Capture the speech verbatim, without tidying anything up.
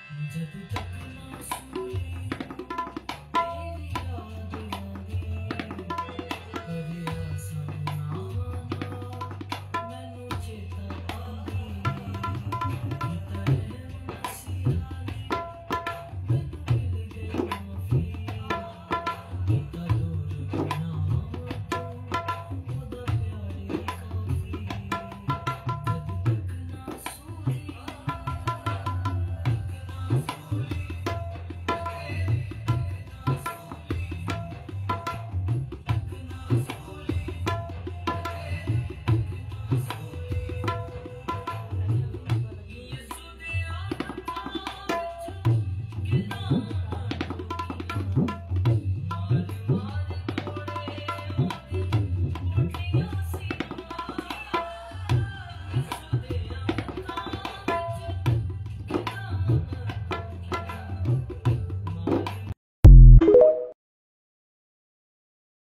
जब तक ना सोई तेरी याद आवे कदे आसन ना आना मैनू चेता आंदी गीता रहन नसीहानी मैनू मिल गई माफी गीता दूर ना हो तू ओदा प्यारे काफी जब तक ना सोई